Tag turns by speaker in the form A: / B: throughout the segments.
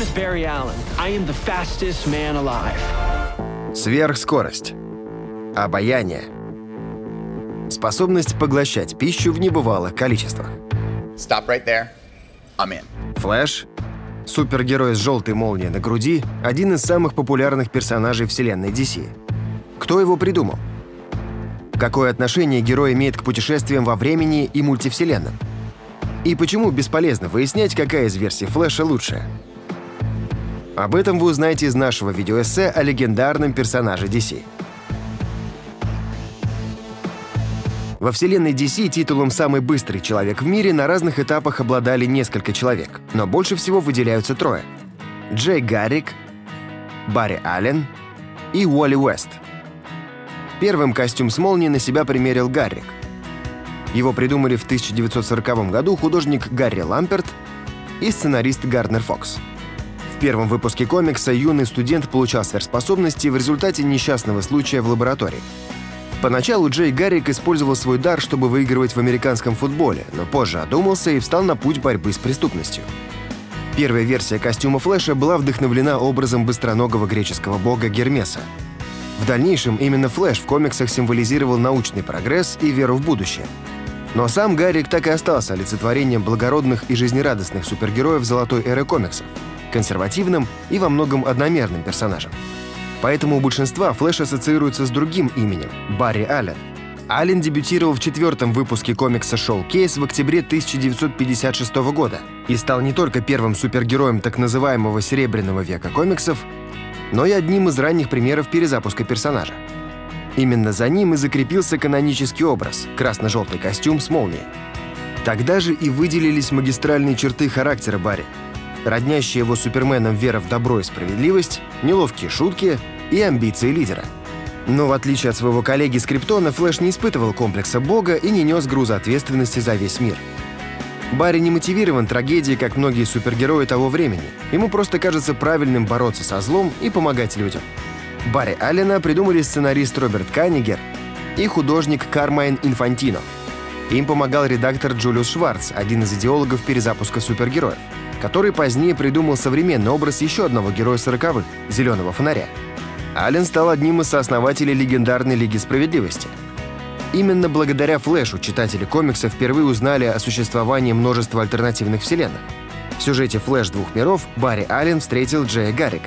A: is Barry Allen. I am the fastest man alive.
B: Сверхскорость. Обаяние. Способность поглощать пищу в небывалых количествах.
C: Stop right there. I'm in.
B: Флэш. Супергерой с желтой молнией на груди – один из самых популярных персонажей вселенной DC. Кто его придумал? Какое отношение герой имеет к путешествиям во времени и мультивселенным? И почему бесполезно выяснять, какая из версий Флэша лучшая? Об этом вы узнаете из нашего видеоэссе о легендарном персонаже DC. Во вселенной DC титулом «Самый быстрый человек в мире» на разных этапах обладали несколько человек, но больше всего выделяются трое – Джей Гаррик, Барри Аллен и Уолли Уэст. Первым костюм с молнией на себя примерил Гаррик. Его придумали в 1940 году художник Гарри Ламперт и сценарист Гарднер Фокс. В первом выпуске комикса юный студент получал сверхспособности в результате несчастного случая в лаборатории. Поначалу Джей Гаррик использовал свой дар, чтобы выигрывать в американском футболе, но позже одумался и встал на путь борьбы с преступностью. Первая версия костюма Флэша была вдохновлена образом быстроногого греческого бога Гермеса. В дальнейшем именно Флэш в комиксах символизировал научный прогресс и веру в будущее. Но сам Гаррик так и остался олицетворением благородных и жизнерадостных супергероев золотой эры комиксов, консервативным и во многом одномерным персонажем. Поэтому у большинства Флэш ассоциируется с другим именем – Барри Аллен. Аллен дебютировал в 4-м выпуске комикса «Шоукейс» в октябре 1956 года и стал не только первым супергероем так называемого «Серебряного века» комиксов, но и одним из ранних примеров перезапуска персонажа. Именно за ним и закрепился канонический образ – красно-желтый костюм с молнией. Тогда же и выделились магистральные черты характера Барри, роднящая его с Суперменом вера в добро и справедливость, неловкие шутки и амбиции лидера. Но в отличие от своего коллеги с Криптона, Флэш не испытывал комплекса бога и не нес груза ответственности за весь мир. Барри не мотивирован трагедией, как многие супергерои того времени. Ему просто кажется правильным бороться со злом и помогать людям. Барри Аллена придумали сценарист Роберт Каннигер и художник Кармайн Инфантино. Им помогал редактор Джулиус Шварц, один из идеологов перезапуска супергероев, который позднее придумал современный образ еще одного героя 40-х – Зеленого фонаря. Аллен стал одним из сооснователей легендарной Лиги Справедливости. Именно благодаря Флэшу читатели комиксов впервые узнали о существовании множества альтернативных вселенных. В сюжете «Флэш двух миров» Барри Аллен встретил Джея Гаррика.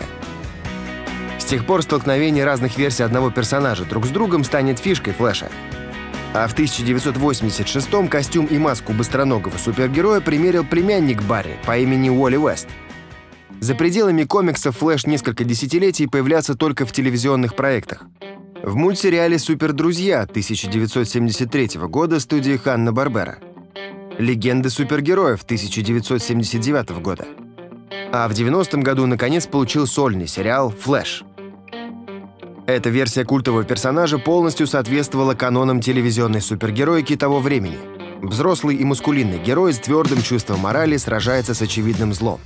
B: С тех пор столкновение разных версий одного персонажа друг с другом станет фишкой Флэша. А в 1986-м костюм и маску быстроногого супергероя примерил племянник Барри по имени Уолли Уэст. За пределами комиксов Флэш несколько десятилетий появлялся только в телевизионных проектах. В мультсериале «Супердрузья» 1973 года студии Ханна-Барбера, «Легенды супергероев» 1979 года. А в 90-м году наконец получил сольный сериал «Флэш». Эта версия культового персонажа полностью соответствовала канонам телевизионной супергероики того времени. Взрослый и мускулинный герой с твердым чувством морали сражается с очевидным злом.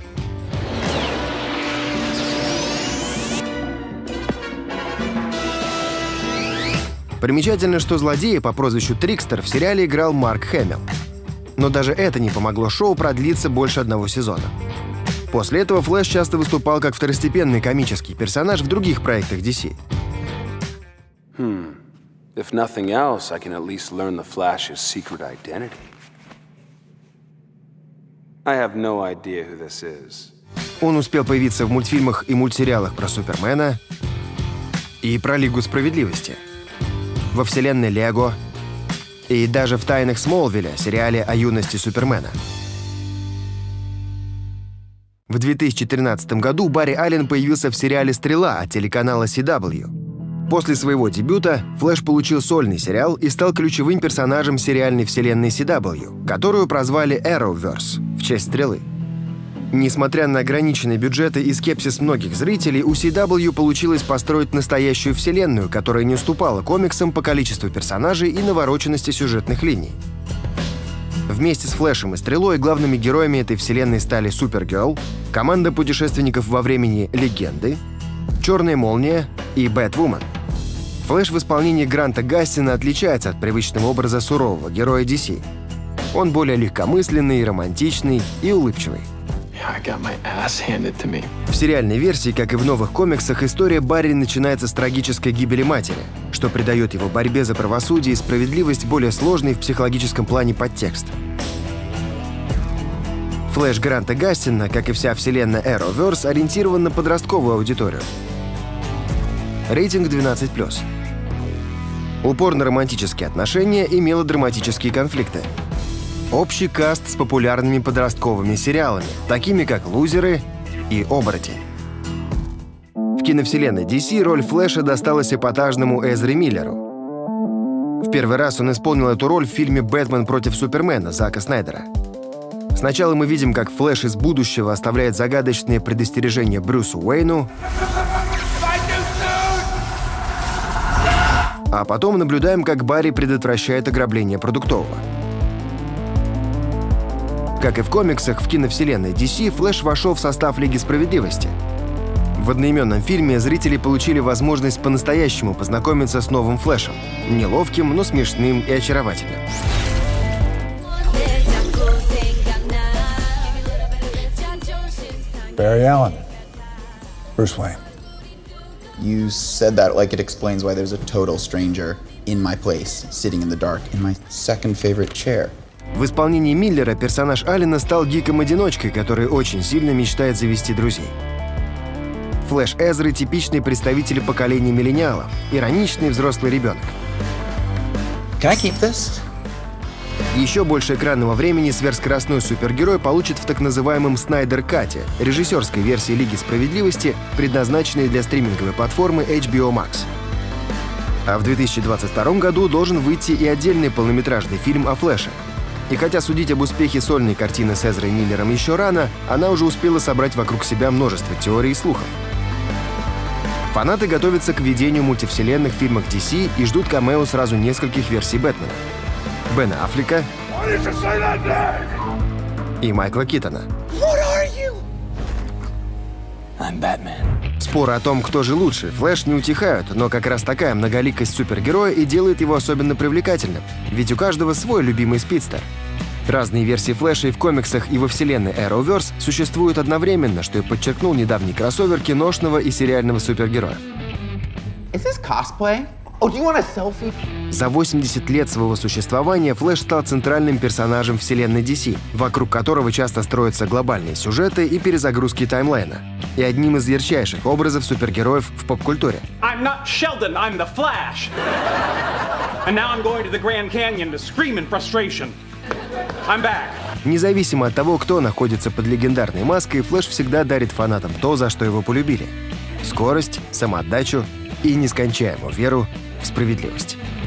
B: Примечательно, что злодея по прозвищу Трикстер в сериале играл Марк Хэмилл. Но даже это не помогло шоу продлиться больше одного сезона. После этого Флэш часто выступал как второстепенный комический персонаж в других проектах DC.
D: If nothing else, I can at least learn the Flash's secret identity. I have no idea who this is.
B: Он успел появиться в мультфильмах и мультсериалах про Супермена и про Лигу Справедливости, во вселенной Лего и даже в «Тайнах Смолвиля», сериале о юности Супермена. В 2013 году Барри Аллен появился в сериале «Стрела» от телеканала CW. После своего дебюта Флэш получил сольный сериал и стал ключевым персонажем сериальной вселенной CW, которую прозвали Arrowverse в честь Стрелы. Несмотря на ограниченные бюджеты и скепсис многих зрителей, у CW получилось построить настоящую вселенную, которая не уступала комиксам по количеству персонажей и навороченности сюжетных линий. Вместе с Флэшем и Стрелой главными героями этой вселенной стали Супергерл, команда путешественников во времени «Легенды», Черная молния и Бэтвумен. Флэш в исполнении Гранта Гастина отличается от привычного образа сурового героя DC. Он более легкомысленный, романтичный и улыбчивый.
A: I got my ass handed to me.
B: В сериальной версии, как и в новых комиксах, история Барри начинается с трагической гибели матери, что придает его борьбе за правосудие и справедливость более сложный в психологическом плане подтекст. Флэш Гранта Гастина, как и вся вселенная Arrowverse, ориентирован на подростковую аудиторию. Рейтинг 12+. Упор на романтические отношения и мелодраматические конфликты. Общий каст с популярными подростковыми сериалами, такими как «Лузеры» и «Оборотень». В киновселенной DC роль Флэша досталась эпатажному Эзре Миллеру. В первый раз он исполнил эту роль в фильме «Бэтмен против Супермена» Зака Снайдера. Сначала мы видим, как Флэш из будущего оставляет загадочные предостережения Брюсу Уэйну, а потом наблюдаем, как Барри предотвращает ограбление продуктового. Как и в комиксах, в киновселенной DC Флэш вошел в состав Лиги Справедливости. В одноименном фильме зрители получили возможность по-настоящему познакомиться с новым Флэшем. Неловким, но смешным и очаровательным.
E: Barry Allen, Bruce Wayne.
C: You said that like it explains why there's a total stranger in my place, sitting in the dark, in my second favorite chair.
B: В исполнении Миллера персонаж Аллена стал гиком-одиночкой, который очень сильно мечтает завести друзей. Флэш Эзры — типичный представитель поколения миллениалов, ироничный взрослый ребенок.
C: Can I keep this?
B: Еще больше экранного времени сверхскоростной супергерой получит в так называемом «Снайдер-кате» — режиссерской версии Лиги Справедливости, предназначенной для стриминговой платформы HBO Max. А в 2022 году должен выйти и отдельный полнометражный фильм о Флэше. И хотя судить об успехе сольной картины с Эзрой Миллером еще рано, она уже успела собрать вокруг себя множество теорий и слухов. Фанаты готовятся к введению мультивселенных в фильмах DC и ждут камео сразу нескольких версий Бэтмена. Бена Аффлека и Майкла Китона. Споры о том, кто же лучше, Флэш не утихают, но как раз такая многоликость супергероя и делает его особенно привлекательным. Ведь у каждого свой любимый спидстер. Разные версии Флэша и в комиксах, и во вселенной Arrowverse существуют одновременно, что и подчеркнул недавний кроссовер киношного и сериального супергероя.
C: Is this cosplay? Oh, do you want a selfie?
B: За 80 лет своего существования Флэш стал центральным персонажем вселенной DC, вокруг которого часто строятся глобальные сюжеты и перезагрузки таймлайна, и одним из ярчайших образов супергероев в поп-культуре.
F: I'm not Sheldon, I'm the Flash. And now I'm going to the Grand Canyon to scream in frustration. I'm back.
B: Независимо от того, кто находится под легендарной маской, Флэш всегда дарит фанатам то, за что его полюбили — скорость, самоотдачу и нескончаемую веру в справедливость.